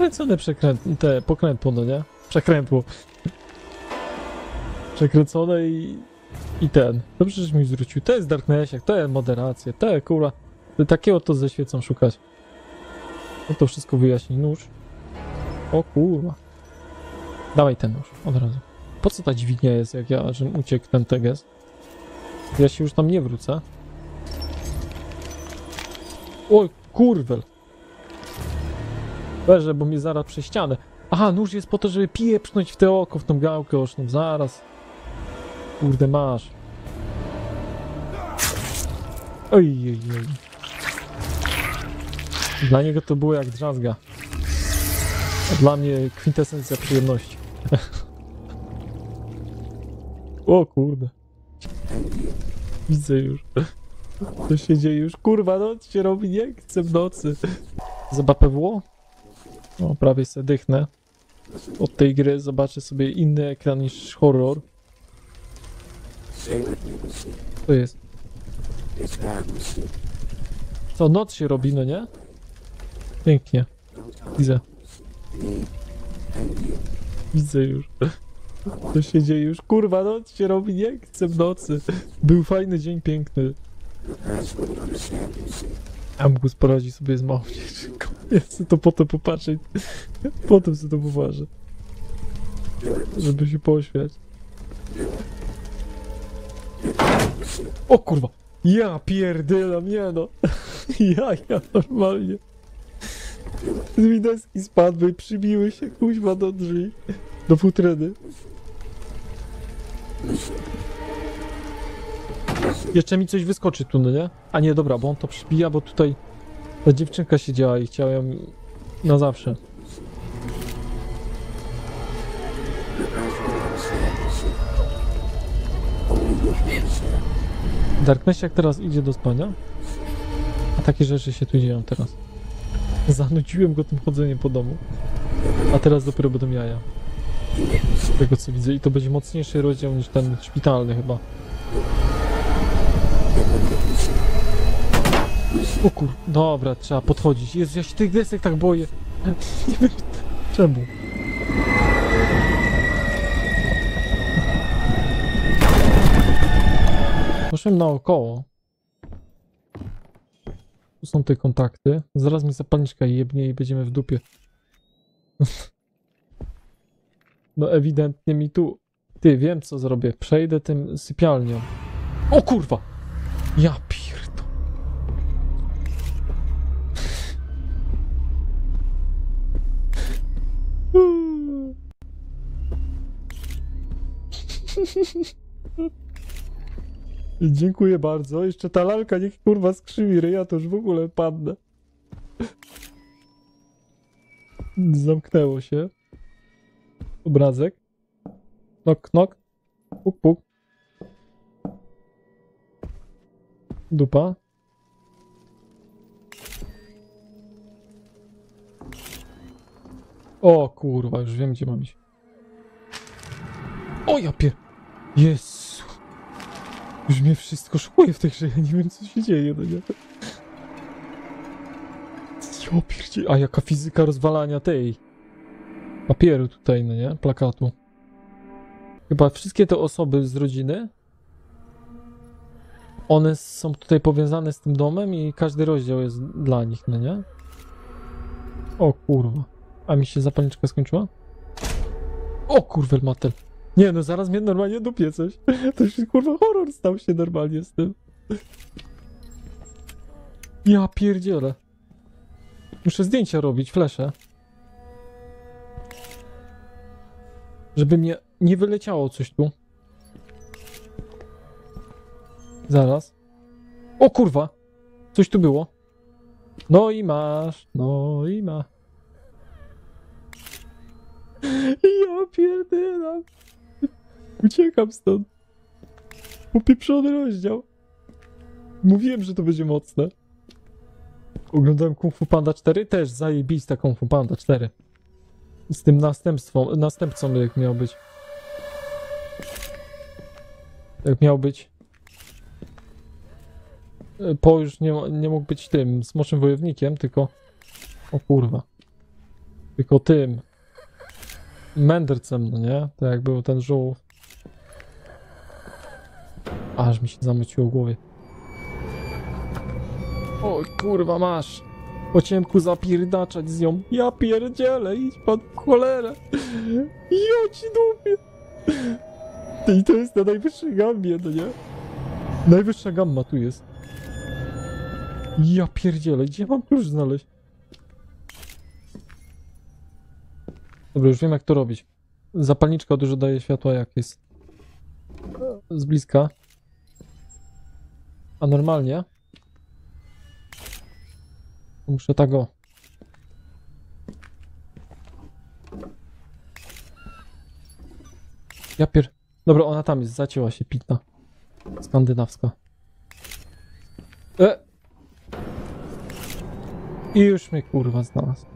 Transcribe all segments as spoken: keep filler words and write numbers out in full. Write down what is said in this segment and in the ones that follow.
Przekręcone przekręt... te pokrętło, no nie? Przekrętło. Przekręcone i... i ten. Dobrze, żeś mi zwrócił. To jest Darknessiak, to jest moderacja, to jest kurwa. Takiego to ze świecą szukać. No to wszystko wyjaśni. Nóż. O kurwa. Dawaj ten nóż, od razu. Po co ta dźwignia jest, jak ja, żebym uciekł ten teges? Ja się już tam nie wrócę. Oj, kurwel. Weże, bo mnie zaraz przez ścianę. Aha, nóż jest po to, żeby pieprznąć w te oko, w tą gałkę oczną. Zaraz. Kurde, masz. Oj, oj, oj. Dla niego to było jak drzazga. A dla mnie kwintesencja przyjemności. O kurde. Widzę już. Co się dzieje już? Kurwa, noc się robi, nie chcę w nocy. Za B P W? O, prawie se dychnę. Od tej gry zobaczę sobie inny ekran niż horror. Co jest? Co, noc się robi, no nie? Pięknie. Widzę. Widzę już. Co się dzieje już? Kurwa, noc się robi, nie chcę w nocy. Był fajny dzień, piękny. A mógł poradzić sobie z małą dziewczynką. Ja chcę to potem popatrzeć. Potem sobie to poważę. Żeby się poświać. O kurwa! Ja pierdylam, nie no! Ja, ja normalnie. Z mi deski spadły, przybiły się kuźwa do drzwi. Do futryny. Jeszcze mi coś wyskoczy tu, no nie? A nie, dobra, bo on to przybija, bo tutaj ta dziewczynka siedziała i chciała ją na zawsze. Darknessiak teraz idzie do spania? A takie rzeczy się tu dzieją teraz. Zanudziłem go tym chodzeniem po domu. A teraz dopiero będą jaja. Z tego co widzę. I to będzie mocniejszy rozdział niż ten szpitalny chyba. O kur... Dobra, trzeba podchodzić. Jezu, ja się tych desek tak boję. Nie wiem czemu. Poszłem naokoło. Tu są te kontakty. Zaraz mi zapalniczka jebnie i będziemy w dupie. No ewidentnie mi tu... Ty, wiem co zrobię. Przejdę tym sypialnią. O kurwa! Ja pierdo. Dziękuję bardzo. Jeszcze ta lalka niech kurwa skrzywi ryja, to już w ogóle padnę. Zamknęło się. Obrazek. Knok, knok. Puk, puk. Dupa. O kurwa, już wiem gdzie mam iść. O ja pier... Jezu. Już mnie wszystko szukuje w tej grze, ja nie wiem co się dzieje, no nie? Jo pierdzie... A jaka fizyka rozwalania tej... papieru tutaj, no nie? Plakatu. Chyba wszystkie te osoby z rodziny one są tutaj powiązane z tym domem i każdy rozdział jest dla nich, no nie? O kurwa. A mi się zapalniczka skończyła? O kurwa, matel. Nie no, zaraz mnie normalnie dupie coś. To już kurwa horror stał się normalnie z tym. Ja pierdzielę. Muszę zdjęcia robić, flesze. Żeby mnie nie wyleciało coś tu. Zaraz. O kurwa! Coś tu było. No i masz, no i ma. Ja pierdylam. Uciekam stąd. Upieprzony rozdział. Mówiłem, że to będzie mocne. Oglądałem Kung Fu Panda cztery? Też zajebista Kung Fu Panda cztery. Z tym następstwem, następcą jak miał być. Jak miał być. Po już nie, nie mógł być tym smoczym wojownikiem, tylko... O kurwa. Tylko tym mędrcem, no nie? To jak był ten żółw. Aż mi się zamyciło w głowie. Oj, kurwa, masz. Po ciemku zapierdaczać z nią. Ja pierdzielę, idź pan w cholerę. Ja ci dupię. I to jest na najwyższej gammie, no nie? Najwyższa gamma tu jest. Ja pierdzielę, gdzie mam klucz znaleźć? Dobra, już wiem jak to robić. Zapalniczka dużo daje światła jak jest z bliska. A normalnie muszę tak o. Ja pier... Dobra, ona tam jest, zacięła się pitna. Skandynawska. E! I już mnie kurwa znalazł.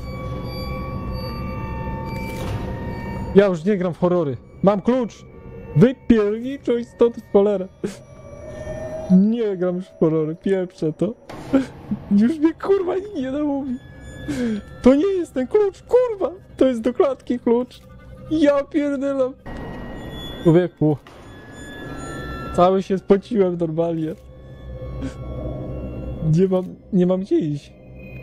Ja już nie gram w horrory. Mam klucz! Wypierniczuj stąd w cholerę. Nie gram już w horrory, pieprzę to. Już mnie kurwa nikt nie namówi. To nie jest ten klucz, kurwa! To jest do klatki klucz. Ja pierdylam. Człowieku. Cały się spociłem normalnie. Nie mam, nie mam gdzie iść.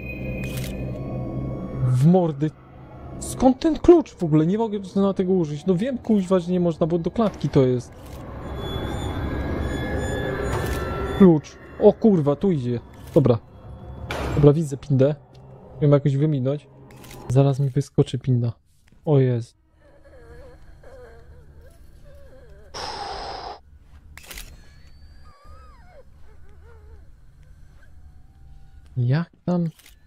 W mordy. Skąd ten klucz w ogóle? Nie mogę na tego użyć. No wiem, kuźwa, że nie można, bo do klatki to jest. Klucz. O kurwa, tu idzie. Dobra. Dobra, widzę pindę. Wiem jakoś wyminąć. Zaraz mi wyskoczy pinda. O jest. Jak tam?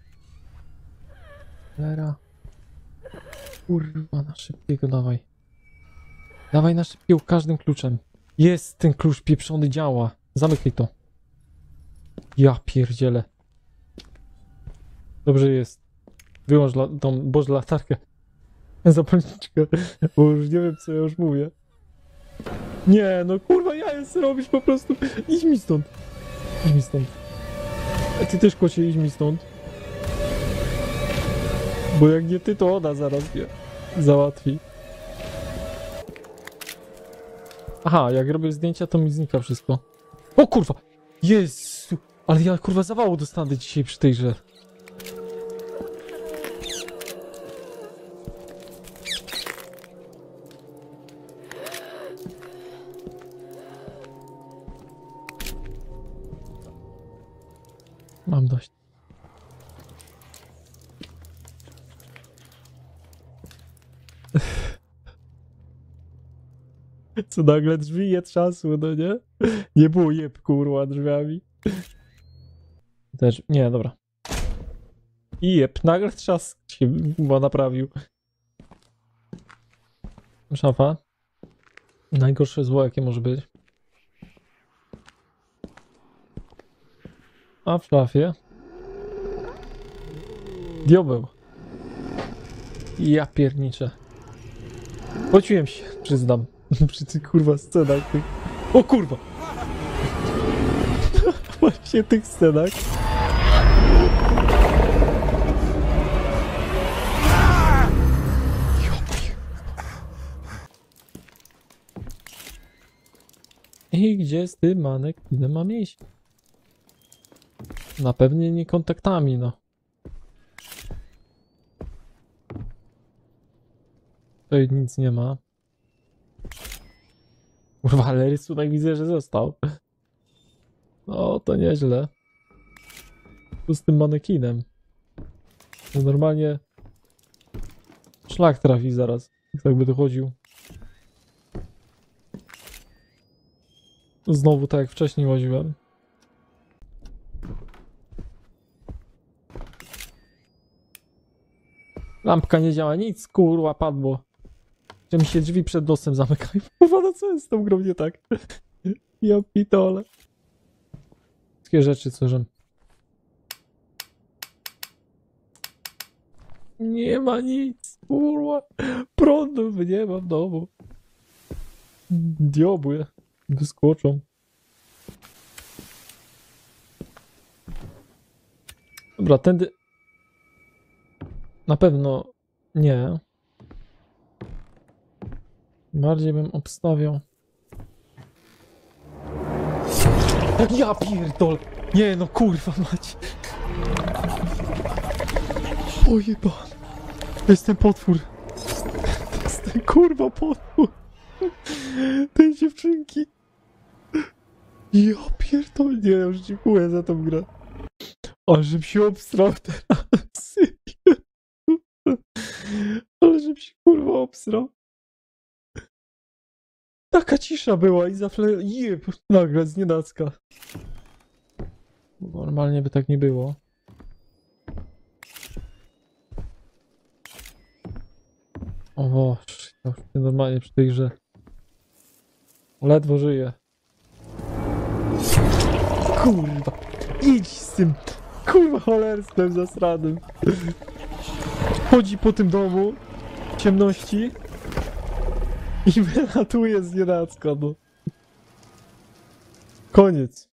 Lera. Kurwa, na szybkiego dawaj. Dawaj na szybkiego każdym kluczem. Jest, ten klucz pieprzony działa. Zamykaj to. Ja pierdzielę. Dobrze jest. Wyłącz la tą, boże, latarkę. Zapalniczkę. Bo już nie wiem, co ja już mówię. Nie, no kurwa, ja jest robić po prostu. Idź mi stąd. Idź mi stąd. A ty też, kocie, idź mi stąd. Bo jak nie ty, to ona zaraz mnie załatwi. Aha, jak robię zdjęcia, to mi znika wszystko. O kurwa! Jezu! Ale ja kurwa zawału dostanę dzisiaj przy tej grze. Mam dość. Co nagle drzwi je trzasły, no nie? Nie było jeb kurwa drzwiami. Też, nie, dobra. I jeb, nagle trzask się chyba naprawił. Szafa. Najgorsze zło jakie może być. A w szafie. Diabeł. Ja pierniczę. Pociłem się, przyznam. Przy tych kurwa scenach tych... O kurwa! Właśnie tych scenach. I gdzie z tym manekinem mam iść? Na pewnie nie kontaktami, no. Tutaj nic nie ma. Kurwa, ale rysunek widzę, że został. No, to nieźle. Tu z tym manekinem. No normalnie... Szlak trafi zaraz, jak tak by dochodził. Znowu tak jak wcześniej łaziłem. Lampka nie działa, nic kurwa padło. Że mi się drzwi przed nosem zamykają. Kurwa, no co jest z tą grą nie tak? Ja pitole. Wszystkie rzeczy, co żem. Nie ma nic, kurwa. Prądu nie ma w domu. Diobły wyskoczą. Dobra, tędy... Na pewno Nie. Bardziej bym obstawiał. Tak ja pierdol! Nie no kurwa mać! Ojeba! To jest ten potwór! To jest ten kurwa potwór! Tej dziewczynki! Ja pierdol, nie, już dziękuję za tą grę. Ale żebym się obstrał teraz. Ale żebym się kurwa obstrał. Taka cisza była i zawsze jeb, nagle z nienacka. Normalnie by tak nie było. O Boże, to już normalnie przy tej grze. Ledwo żyję. Kurwa, idź z tym kurwa cholerstwem zasranym. Chodzi po tym domu w ciemności i wylatuje z nienacka, no. Koniec.